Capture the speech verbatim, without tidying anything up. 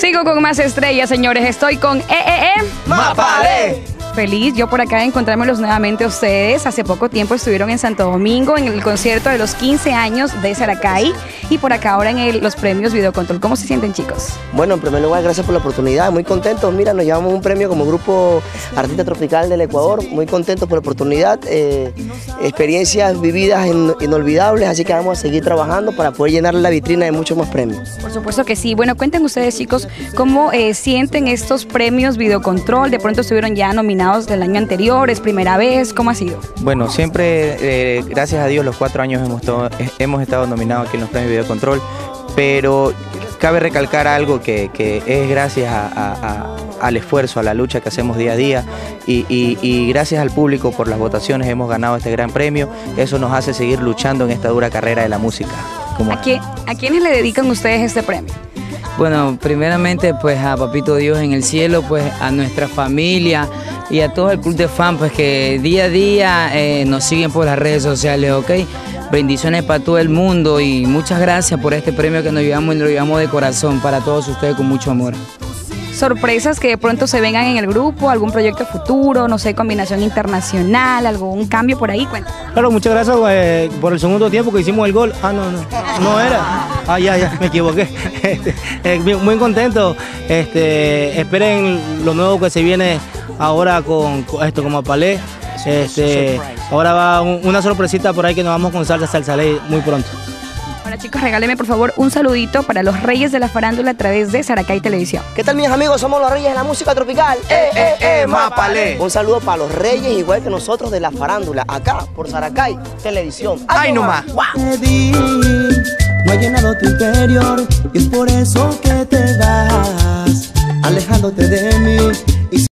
Sigo con más estrellas, señores. Estoy con E E E Mapalé. Feliz yo por acá de encontrármelos nuevamente a ustedes. Hace poco tiempo estuvieron en Santo Domingo en el concierto de los quince años de Saracay y por acá ahora en el, los premios Videocontrol. ¿Cómo se sienten, chicos? Bueno, en primer lugar, gracias por la oportunidad, muy contentos. Mira, nos llevamos un premio como grupo artista tropical del Ecuador, muy contentos por la oportunidad, eh, experiencias vividas in, inolvidables, así que vamos a seguir trabajando para poder llenar la vitrina de muchos más premios. Por supuesto que sí. Bueno, cuenten ustedes, chicos, cómo eh, sienten estos premios Videocontrol. De pronto estuvieron ya nominados del año anterior, es primera vez, ¿cómo ha sido? Bueno, siempre, eh, gracias a Dios, los cuatro años hemos, to hemos estado nominados aquí en los premios Videocontrol, pero cabe recalcar algo que, que es gracias a, a, a, al esfuerzo, a la lucha que hacemos día a día y, y, y gracias al público por las votaciones hemos ganado este gran premio. Eso nos hace seguir luchando en esta dura carrera de la música. Como... ¿A, quién, ¿A quiénes le dedican ustedes este premio? Bueno, primeramente pues a Papito Dios en el cielo, pues a nuestra familia y a todo el club de fans pues que día a día eh, nos siguen por las redes sociales, ¿ok? Bendiciones para todo el mundo y muchas gracias por este premio que nos llevamos y lo llevamos de corazón para todos ustedes con mucho amor. Sorpresas que de pronto se vengan en el grupo, algún proyecto futuro, no sé, combinación internacional, algún cambio por ahí, cuenta. Claro, muchas gracias eh, por el segundo tiempo que hicimos el gol. Ah, no, no, no era. Ah, ya, ya, me equivoqué. Este, eh, muy contento. Este, esperen lo nuevo que se viene ahora con, con esto, como Mapalé. Este, ahora va un, una sorpresita por ahí que nos vamos con Salsa Salsa Ley muy pronto. Ahora, chicos, regálenme por favor un saludito para los reyes de la farándula a través de Saracay Televisión. ¿Qué tal, mis amigos? Somos los reyes de la música tropical. ¡Eh, eh, eh, Mapalé! Un saludo para los reyes, igual que nosotros, de la farándula, acá por Saracay Televisión. ¡Ay, no más! ¡Wow! No ha llenado tu interior y es por eso que te vas.